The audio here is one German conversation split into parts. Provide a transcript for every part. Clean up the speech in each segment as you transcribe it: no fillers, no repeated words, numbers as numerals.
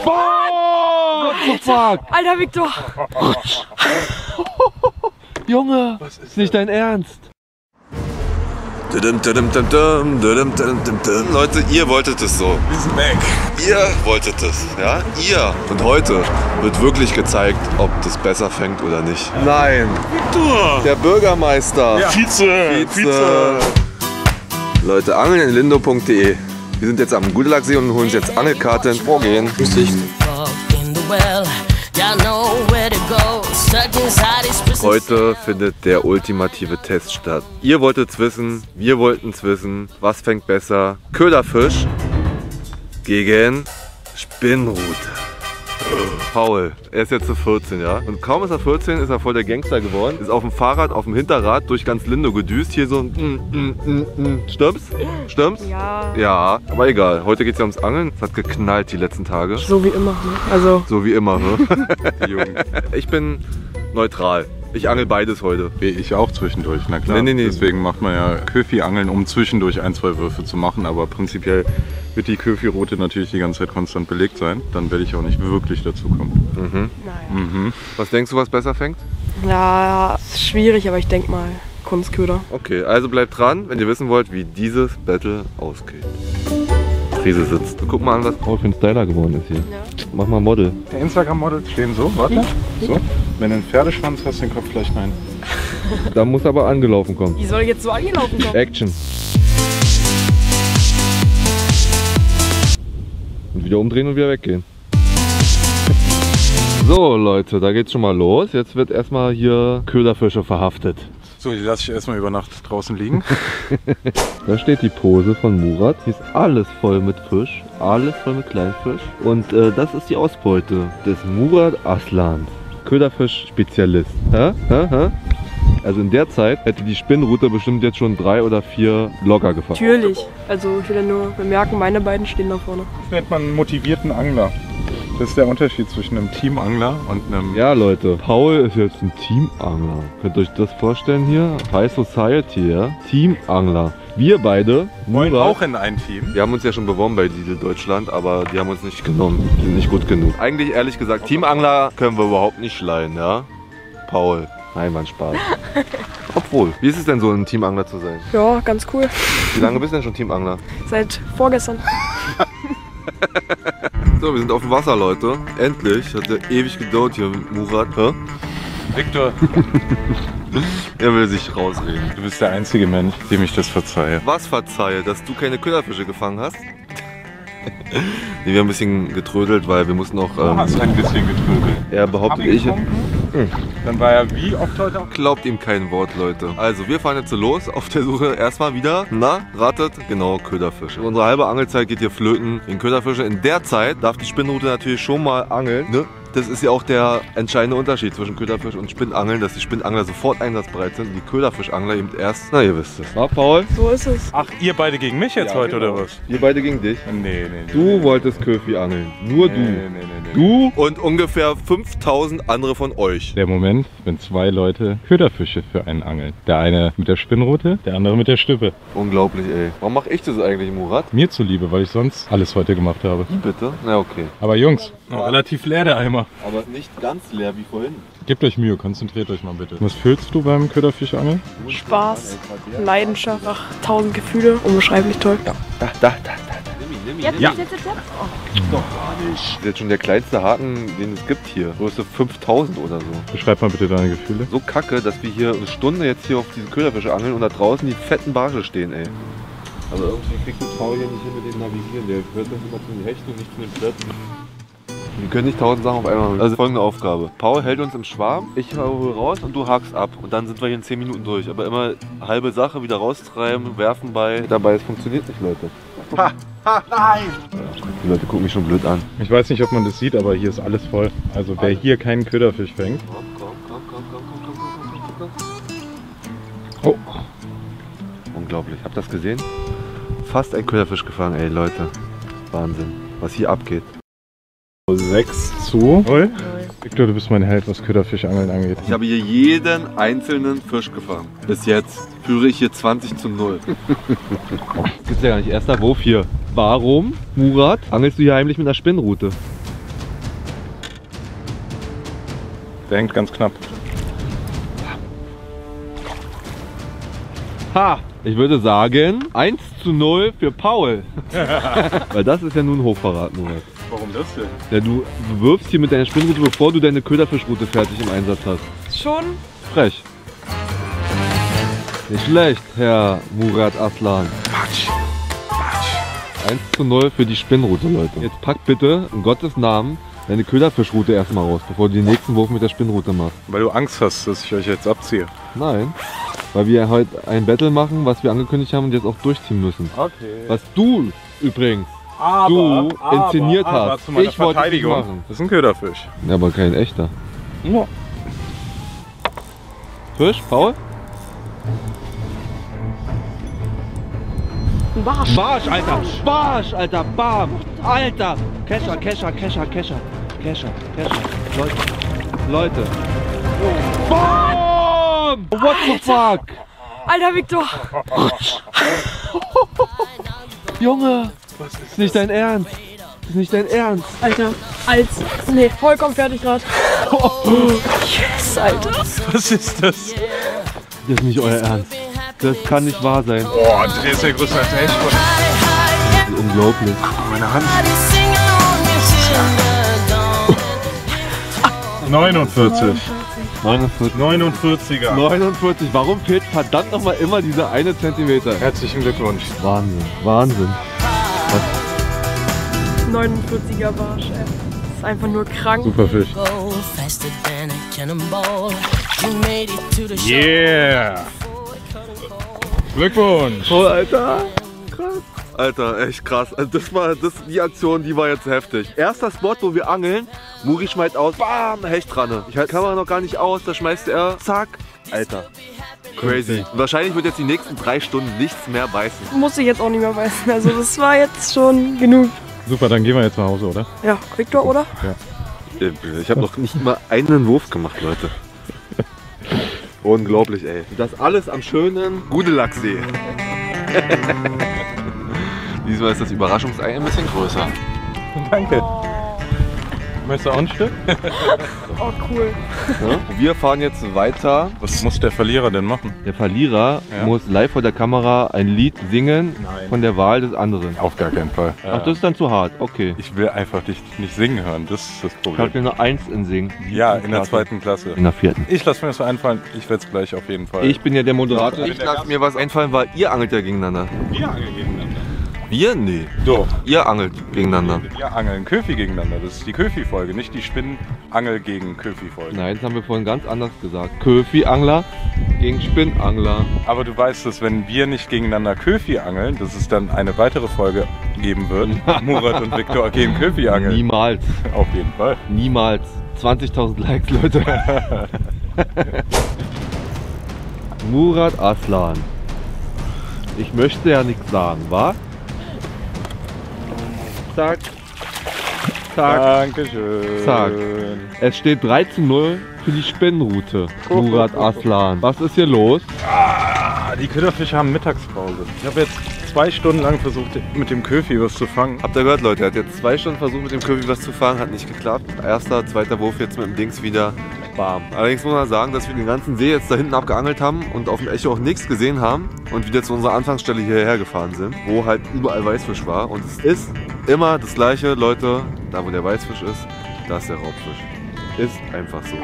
What the fuck? Alter Victor! Junge, ist nicht dein Ernst? Leute, ihr wolltet es so. Wir sind weg. Ihr wolltet es, ja? Ihr. Und heute wird wirklich gezeigt, ob das besser fängt oder nicht. Nein. Victor. Der Bürgermeister. Ja. Vize. Leute, angelninlindo.de. Wir sind jetzt am Gudelagsee und holen uns jetzt Angelkarten. Vorgehen. Grüß dich. Heute findet der ultimative Test statt. Ihr wolltet es wissen, wir wollten es wissen. Was fängt besser? Köderfisch gegen Spinnrute. Paul, er ist jetzt zu 14, ja? Und kaum ist er 14, ist er voll der Gangster geworden. Ist auf dem Fahrrad, auf dem Hinterrad durch ganz Lindo gedüst. Hier so Stimmt's? Stimmt's? Ja. Ja, aber egal. Heute geht es ja ums Angeln. Es hat geknallt die letzten Tage. So wie immer, ne? Also. So wie immer, ne? Ich bin neutral. Ich angel beides heute. Ich auch zwischendurch, na klar. Nee. Deswegen macht man ja Köfi-Angeln, um zwischendurch ein, zwei Würfe zu machen. Aber prinzipiell wird die Köfi-Route natürlich die ganze Zeit konstant belegt sein. Dann werde ich auch nicht wirklich dazu kommen. Naja. Was denkst du, was besser fängt? Ja, ist schwierig, aber ich denke mal Kunstköder. Okay, also bleibt dran, wenn ihr wissen wollt, wie dieses Battle ausgeht. Krise sitzt. Guck mal an, was Paul für ein Styler geworden ist hier. Ja. Mach mal Model. Der Instagram-Models stehen so, warte. So. Wenn du einen Pferdeschwanz hast, den Kopf gleich rein. Da muss aber angelaufen kommen. Die soll jetzt so angelaufen kommen. Action. Und wieder umdrehen und wieder weggehen. So Leute, da geht's schon mal los. Jetzt wird erstmal hier Köderfische verhaftet. So, die lasse ich erstmal über Nacht draußen liegen. Da steht die Pose von Murat. Hier ist alles voll mit Fisch, alles voll mit Kleinfisch. Und das ist die Ausbeute des Murat Aslan, Köderfisch-Spezialist. Also in der Zeit hätte die Spinnrute bestimmt jetzt schon 3 oder 4 locker gefangen. Natürlich. Also ich will ja nur bemerken, meine beiden stehen da vorne. Das nennt man einen motivierten Angler. Das ist der Unterschied zwischen einem Teamangler und einem... Ja Leute, Paul ist jetzt ein Teamangler. Könnt ihr euch das vorstellen hier? High Society, ja? Teamangler. Wir beide wollen auch in ein Team. Wir haben uns ja schon beworben bei Lidl Deutschland, aber die haben uns nicht genommen. Die sind nicht gut genug. Eigentlich ehrlich gesagt, Teamangler können wir überhaupt nicht leihen, ja? Paul. Nein, war ein Spaß. Obwohl, wie ist es denn so, ein Teamangler zu sein? Ja, ganz cool. Wie lange bist du denn schon Teamangler? Seit vorgestern. So, wir sind auf dem Wasser, Leute. Endlich. Hat ja ewig gedauert hier mit Murat. Hä? Victor, Er will sich rausreden. du bist der einzige Mensch, dem ich das verzeihe. Was verzeihe, dass du keine Köderfische gefangen hast? Nee, wir haben ein bisschen getrödelt, weil wir mussten auch... Du hast ein bisschen getrödelt. Er behauptet, ich... Dann war er wie oft heute auch? Glaubt ihm kein Wort, Leute. Also, wir fahren jetzt so los auf der Suche erstmal wieder. Na, ratet? Genau, Köderfische. Unsere halbe Angelzeit geht hier flöten in Köderfische. In der Zeit darf die Spinnrute natürlich schon mal angeln, ne? Das ist ja auch der entscheidende Unterschied zwischen Köderfisch und Spinnangeln, dass die Spinnangler sofort einsatzbereit sind und die Köderfischangler eben erst, na ihr wisst es. Na Paul? So ist es. Ach, ihr beide gegen mich jetzt heute oder was? Wir beide gegen dich. Nee. Du wolltest Köfi angeln. Nur du. Nee. Du und ungefähr 5000 andere von euch. Der Moment, wenn zwei Leute Köderfische für einen angeln. Der eine mit der Spinnrute, der andere mit der Stippe. Unglaublich, ey. Warum mache ich das eigentlich, Murat? Mir zuliebe, weil ich sonst alles heute gemacht habe. Bitte? Na okay. Aber Jungs, noch relativ leer der Eimer. Aber nicht ganz leer wie vorhin. Gebt euch Mühe, konzentriert euch mal bitte. Was fühlst du beim Köderfischangeln? Spaß, Leidenschaft, ach, 1000 Gefühle, unbeschreiblich toll. Da. Jetzt. Das ist jetzt schon der kleinste Haken, den es gibt hier. Größe 5000 oder so. Beschreib mal bitte deine Gefühle. So kacke, dass wir hier eine Stunde jetzt hier auf diese Köderfische angeln und da draußen die fetten Barsche stehen, ey. Aber irgendwie kriegt das Paul hier nicht hin mit dem Navigieren. Der hört das immer zu den Hechten und nicht zu den Plätzen. Wir können nicht 1000 Sachen auf einmal machen. Also folgende Aufgabe. Paul hält uns im Schwarm, ich hole raus und du hakst ab. Und dann sind wir hier in 10 Minuten durch. Aber immer halbe Sache wieder raustreiben, werfen bei. Dabei, es funktioniert nicht, Leute. Nein! Die Leute gucken mich schon blöd an. Ich weiß nicht, ob man das sieht, aber hier ist alles voll. Also wer hier keinen Köderfisch fängt. Oh. Unglaublich. Habt ihr das gesehen? Fast ein Köderfisch gefangen, ey Leute. Wahnsinn. Was hier abgeht. 6 zu 0. Victor, du bist mein Held, was Köderfischangeln angeht. Ich habe hier jeden einzelnen Fisch gefangen. Bis jetzt führe ich hier 20:0. Das gibt's ja gar nicht. Erster Wurf hier. Warum, Murat, angelst du hier heimlich mit einer Spinnrute? Der hängt ganz knapp. Ha! Ich würde sagen 1:0 für Paul. Weil das ist ja nun Hochverrat, Murat. Warum das denn? Ja, du wirfst hier mit deiner Spinnrute, bevor du deine Köderfischrute fertig im Einsatz hast. Schon? Frech. Nicht schlecht, Herr Murat Aslan. 1:0 für die Spinnrute, Leute. Jetzt pack bitte in Gottes Namen deine Köderfischrute erstmal raus, bevor du den nächsten Wurf mit der Spinnrute machst. Weil du Angst hast, dass ich euch jetzt abziehe. Nein, weil wir heute ein Battle machen, was wir angekündigt haben und jetzt auch durchziehen müssen. Okay. Was du übrigens inszeniert hast. Zu meiner Ich wollte es nicht Verteidigung. machen. Das ist ein Köderfisch. Ja, aber kein echter. Ja. Fisch, Paul? Ein Barsch. Barsch, Alter! Barsch, Alter! Bam! Alter! Kescher, Kescher, Kescher, Kescher. Kescher, Kescher. Leute. Bam! What the fuck? Alter, Victor. Junge! Das ist nicht dein Ernst! Das ist nicht dein Ernst! Alter, nee, vollkommen fertig gerade. Yes, Alter. Was ist das? Das ist nicht euer Ernst. Das kann nicht wahr sein. Boah, der ist ja größer als echt. Unglaublich. Meine Hand. 49. 49er. 49. Warum fehlt verdammt nochmal immer dieser eine Zentimeter? Herzlichen Glückwunsch. Wahnsinn. Wahnsinn. 49er Barsch, ey. Das ist einfach nur krank. Super Fisch. Yeah! Glückwunsch! Oh, Alter. Alter, echt krass. Also die Aktion, die war jetzt heftig. Erster Spot, wo wir angeln, Muri schmeißt aus, bam, Hechtranne. Ich halte die Kamera noch gar nicht aus, da schmeißt er, zack. Alter, crazy. Und wahrscheinlich wird jetzt die nächsten 3 Stunden nichts mehr beißen. Muss ich jetzt auch nicht mehr beißen. Also das war jetzt schon genug. Super, dann gehen wir jetzt nach Hause, oder? Ja, Victor, oder? Ja. Ich habe noch nicht mal einen Wurf gemacht, Leute. Unglaublich, ey. Das alles am schönen Gudelachsee. Diesmal ist das Überraschungsei ein bisschen größer. Danke. Möchtest du auch ein Stück? Oh, cool. Ja? Wir fahren jetzt weiter. Was muss der Verlierer denn machen? Der Verlierer muss live vor der Kamera ein Lied singen von der Wahl des anderen. Auf gar keinen Fall. Ach, das ist dann zu hart. Okay. Ich will einfach dich nicht singen hören, das ist das Ich Problem. habe eine 1 in Singen. Ja, in der 2. Klasse. In der 4. Ich lasse mir das so einfallen, ich werde es gleich auf jeden Fall. Ich bin ja der Moderator. Ich lasse mir was einfallen, weil ihr angelt ja gegeneinander. Wir angeln gegeneinander. Wir? Nee. So, Ihr angelt gegeneinander. wir angeln Köfi gegeneinander. Das ist die Köfi-Folge, nicht die Spinnangel gegen Köfi-Folge. Nein, das haben wir vorhin ganz anders gesagt. Köfi-Angler gegen Spinnangler. Aber du weißt, dass wenn wir nicht gegeneinander Köfi angeln, dass es dann eine weitere Folge geben wird. Murat und Victor gegen Köfi angeln. Niemals. Auf jeden Fall. Niemals. 20.000 Likes, Leute. Murat Aslan. Ich möchte ja nichts sagen, wa? Zack. Zack. Dankeschön. Zack. Es steht 3:0 für die Spinnrute. Murat Aslan. Was ist hier los? Die Köderfische haben Mittagspause. Ich habe jetzt 2 Stunden lang versucht, mit dem Köfi was zu fangen. Habt ihr gehört, Leute? Er hat jetzt 2 Stunden versucht, mit dem Köpi was zu fangen. Hat nicht geklappt. Erster, zweiter Wurf jetzt mit dem Dings wieder. Bam. Allerdings muss man sagen, dass wir den ganzen See jetzt da hinten abgeangelt haben und auf dem Echo auch nichts gesehen haben und wieder zu unserer Anfangsstelle hierher gefahren sind, wo halt überall Weißfisch war. Und es ist immer das Gleiche, Leute. Da, wo der Weißfisch ist, da ist der Raubfisch. Ist einfach so.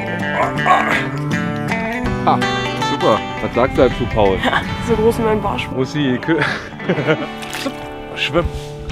Ah, super. Was sagst du dazu, Paul? So groß wie mein Barsch. Wo ist die Schwimm.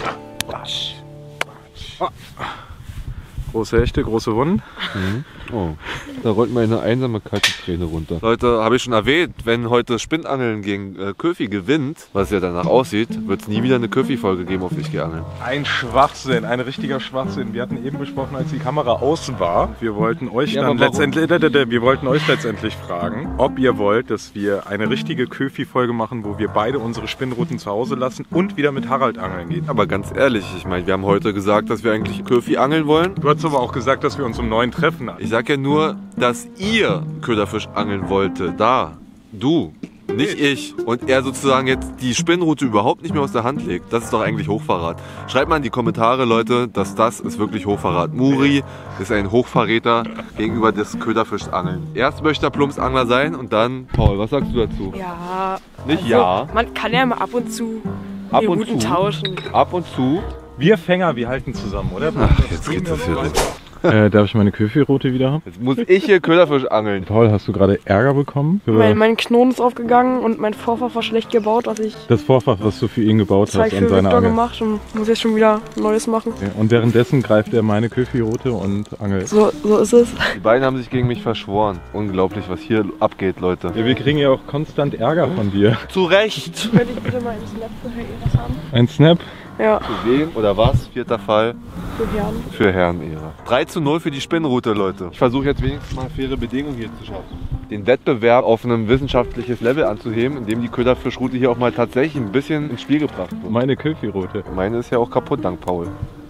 Große Hechte, große Wunden. Oh, da rollt mir eine einsame kalte Träne runter. Leute, habe ich schon erwähnt, wenn heute Spinnangeln gegen Köfi gewinnt, was ja danach aussieht, wird es nie wieder eine Köfi-Folge geben auf Ich gehe angeln. Ein Schwachsinn, ein richtiger Schwachsinn. Wir hatten eben besprochen, als die Kamera aus war. Wir wollten euch Ja, dann aber warum? wir wollten euch letztendlich fragen, ob ihr wollt, dass wir eine richtige Köfi-Folge machen, wo wir beide unsere Spinnruten zu Hause lassen und wieder mit Harald angeln gehen. Aber ganz ehrlich, ich meine, wir haben heute gesagt, dass wir eigentlich Köfi angeln wollen. Du hast aber auch gesagt, dass wir uns um 9 treffen. Ich sag ja nur, dass ihr Köderfisch angeln wollte. Da. Du. nicht ich. Und er sozusagen jetzt die Spinnrute überhaupt nicht mehr aus der Hand legt. Das ist doch eigentlich Hochverrat. Schreibt mal in die Kommentare, Leute, dass das ist wirklich Hochverrat. Muri ist ein Hochverräter gegenüber des Köderfischangeln. Erst möchte er Plumpsangler sein und dann... Paul, was sagst du dazu? Ja. Nicht also, ja. Man kann ja mal ab und zu Ab die und Routen zu. tauschen. Ab und zu. Wir Fänger, wir halten zusammen, oder? Ach, jetzt geht das hier nicht. Darf ich meine Köfi-Route wieder haben? Jetzt muss ich hier Köderfisch angeln. Paul, hast du gerade Ärger bekommen? Für Mein Knoten ist aufgegangen und mein Vorfach war schlecht gebaut, dass ich das Vorfach, was du für ihn gebaut zwei hast an für seiner Victor Angel. gemacht und muss jetzt schon wieder Neues machen. Okay. Und währenddessen greift er meine Köfi-Route und angelt. So ist es. Die beiden haben sich gegen mich verschworen. Unglaublich, was hier abgeht, Leute. Ja, wir kriegen ja auch konstant Ärger von dir. Zu Recht. Könnte ich bitte mal einen Snap für Herr Eras haben? Ein Snap? Ja, Für wen oder was? Vierter Fall. für Herrn. Für Herrenehre. 3:0 für die Spinnrute, Leute. Ich versuche jetzt wenigstens mal faire Bedingungen hier zu schaffen. Den Wettbewerb auf ein wissenschaftliches Level anzuheben, indem die Köderfischrute hier auch mal tatsächlich ein bisschen ins Spiel gebracht wird. Meine Köfi-Route. Meine ist ja auch kaputt, dank Paul.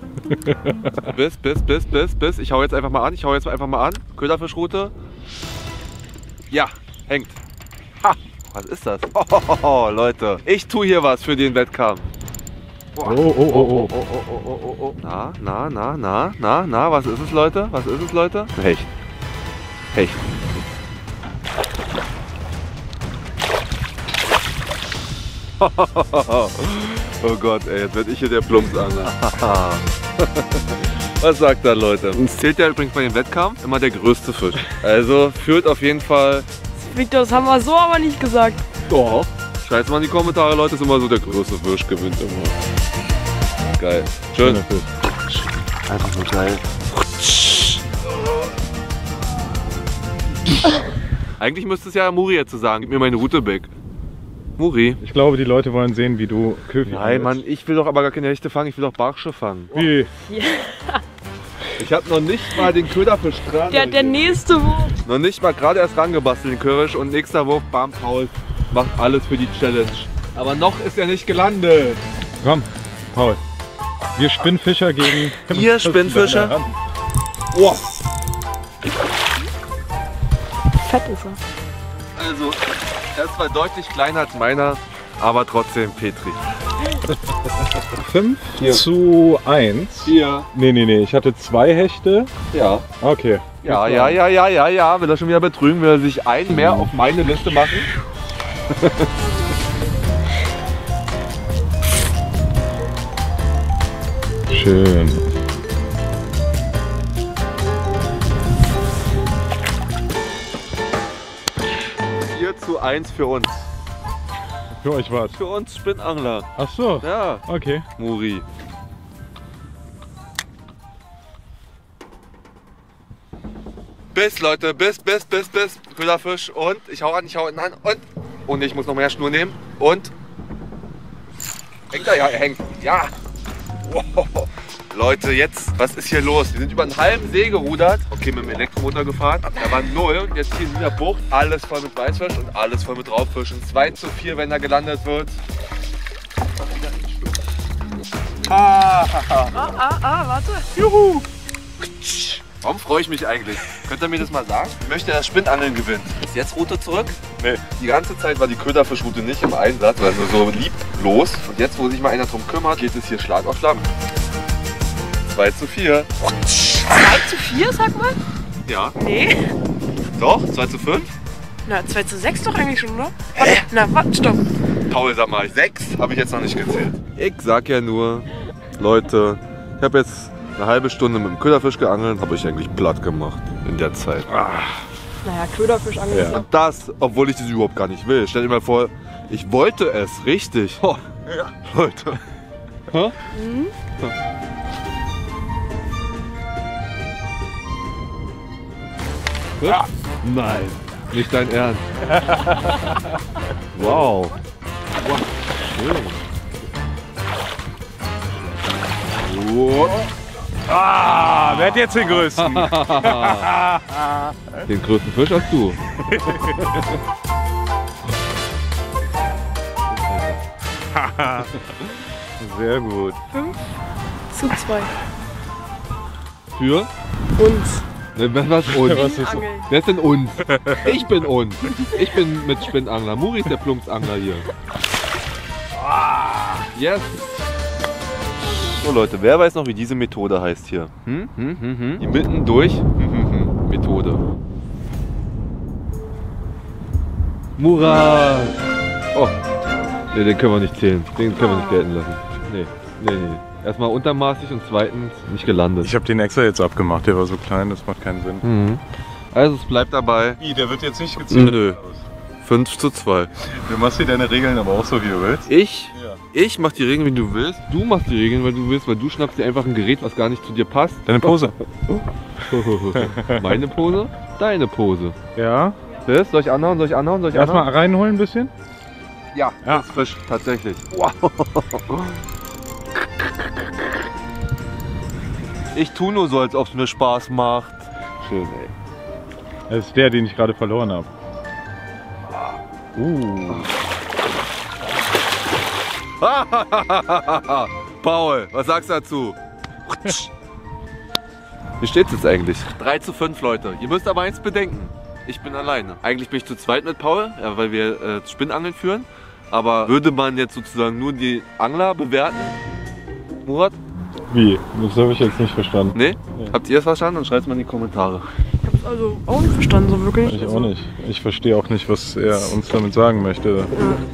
bis. Ich hau jetzt einfach mal an. Köderfischrute. Ja, hängt. Ha, was ist das? Oh, Leute. Ich tue hier was für den Wettkampf. Oh. Na, was ist es, Leute? Hecht. Oh Gott, ey, jetzt werd ich hier der Plumpsangler. Was sagt er, Leute? Uns zählt ja übrigens bei dem Wettkampf immer der größte Fisch. Also führt auf jeden Fall... Victor, das haben wir so aber nicht gesagt. Doch. Schreibt mal in die Kommentare, Leute, ist immer so der größte Fisch gewinnt immer. Geil. Schön. Schöner Fisch. Einfach nur geil. Eigentlich müsste es ja Muri jetzt zu sagen. Gib mir meine Route weg. Muri. Ich glaube, die Leute wollen sehen, wie du Köfi Nein, angelst. Mann, ich will doch aber gar keine Hechte fangen, ich will doch Barsche fangen. Wie? Ich habe noch nicht mal den Köderfisch dran. Der nächste Wurf. Noch nicht mal gerade erst rangebastelt, den Körisch. Und nächster Wurf, bam, Paul macht alles für die Challenge. Aber noch ist er nicht gelandet. Komm, Paul. Wir Spinnfischer gegen... Ihr Spinnfischer? Oh. Fett ist er. Also, er ist zwar deutlich kleiner als meiner, aber trotzdem Petri. 5:1. Hier. Nee. Ich hatte 2 Hechte. Ja. Okay. Ja. Will er schon wieder betrügen? Will er sich einen mehr auf meine Liste machen? Schön. Zu 1 für uns. Für euch was? Für uns Spinnangler. Ach so. Ja, Okay. Muri. Biss, Leute, Biss. Köderfisch und ich hau an und ich muss noch mehr Schnur nehmen und hängt er? Ja, er hängt. Ja. Wow. Leute, jetzt, was ist hier los? Wir sind über einen halben See gerudert. Okay, mit dem Elektromotor gefahren. Da war 0 und jetzt hier in dieser Bucht alles voll mit Weißfisch und alles voll mit Raubfischen. 2:4, wenn er gelandet wird. Warte. Juhu! Warum freue ich mich eigentlich? Könnt ihr mir das mal sagen? Ich möchte das Spinnangeln gewinnen. Ist jetzt Route zurück? Nee. Die ganze Zeit war die Köderfischroute nicht im Einsatz, also so lieblos. Und jetzt, wo sich mal einer drum kümmert, geht es hier Schlag auf Schlag. 2:4. 2:4, sag mal? Ja. Nee. Doch, 2:5? Na, 2:6 doch eigentlich schon, oder? Hä? Na, warte, stopp. Paul, sag mal, 6 habe ich jetzt noch nicht gezählt. Ich sag ja nur, Leute, ich habe jetzt eine halbe Stunde mit dem Köderfisch geangelt, habe ich eigentlich platt gemacht in der Zeit. Naja, Köderfischangeln ist ja. Und das, obwohl ich das überhaupt gar nicht will. Stell dir mal vor, ich wollte es, richtig. Oh, ja. Leute. Hä? Mhm. Ja. Nein, nicht dein Ernst. Wow. Wow. Schön. Wow. Wer hat jetzt den größten? Den größten Fisch hast du. Sehr gut. 5:2. Für? Uns. Was uns? Was ist Angeln. Wer ist denn uns? Ich bin uns. Ich bin mit Spinnangler. Muri ist der Plumpsangler hier. Yes. So Leute, wer weiß noch, wie diese Methode heißt hier? Die mitten durch Methode. Murat! Oh, ne, den können wir nicht zählen. Den können wir nicht gelten lassen. Nee. Erstmal untermaßig und zweitens nicht gelandet. Ich habe den extra jetzt abgemacht, der war so klein, das macht keinen Sinn. Mhm. Also es bleibt dabei. Der wird jetzt nicht gezählt. Nö. 5:2. Du machst hier deine Regeln aber auch so, wie du willst. Ich mach die Regeln, wie du willst. Du machst die Regeln, weil du willst, weil du schnappst dir einfach ein Gerät, was gar nicht zu dir passt. Deine Pose. Meine Pose, deine Pose. Ja. Was? Soll ich anhauen? Erstmal reinholen ein bisschen. Ja, Ja. das ist frisch, tatsächlich. Ich tu nur so, als ob es mir Spaß macht. Schön, ey. Das ist der, den ich gerade verloren habe. Paul, was sagst du dazu? Wie steht's jetzt eigentlich? 3:5, Leute. Ihr müsst aber eins bedenken. Ich bin alleine. Eigentlich bin ich zu zweit mit Paul, ja, weil wir Spinnangeln führen. Aber würde man jetzt sozusagen nur die Angler bewerten? Murat? Wie? Das habe ich jetzt nicht verstanden. Nee? Habt ihr es verstanden? Dann schreibt es mal in die Kommentare. Ich hab's also auch nicht verstanden, so wirklich. Ich auch nicht. Ich verstehe auch nicht, was er uns damit sagen möchte.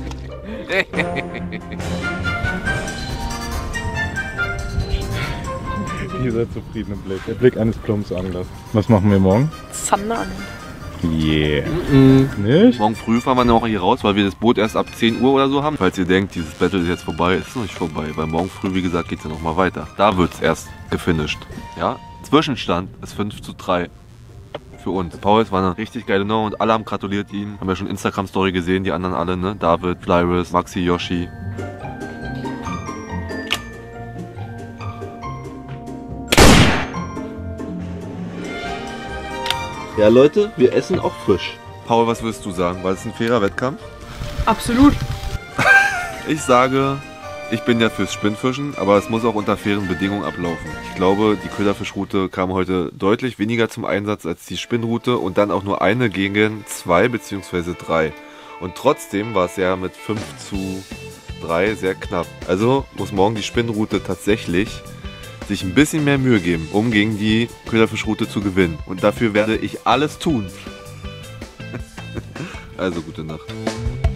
Dieser zufriedene Blick. Der Blick eines Plumpsanglers. Was machen wir morgen? Zander angeln. Yeah. Nicht? Morgen früh fahren wir noch hier raus, weil wir das Boot erst ab 10 Uhr oder so haben. Falls ihr denkt, dieses Battle ist jetzt vorbei, ist es noch nicht vorbei. Weil morgen früh, wie gesagt, geht es ja noch mal weiter. Da wird es erst gefinisht. Ja? Zwischenstand ist 5:3 für uns. Paul, es war eine richtig geile Nummer und alle haben gratuliert ihm. Haben ja schon Instagram-Story gesehen, die anderen alle, ne? David, Flyris, Maxi, Yoshi. Ja Leute, wir essen auch frisch. Paul, was würdest du sagen? War das ein fairer Wettkampf? Absolut. Ich sage, ich bin ja fürs Spinnfischen, aber es muss auch unter fairen Bedingungen ablaufen. Ich glaube, die Köderfischroute kam heute deutlich weniger zum Einsatz als die Spinnroute und dann auch nur eine gegen 2 bzw. 3. Und trotzdem war es ja mit 5:3 sehr knapp. Also muss morgen die Spinnroute tatsächlich sich ein bisschen mehr Mühe geben, um gegen die Köderfischroute zu gewinnen. Und dafür werde ich alles tun. Also gute Nacht.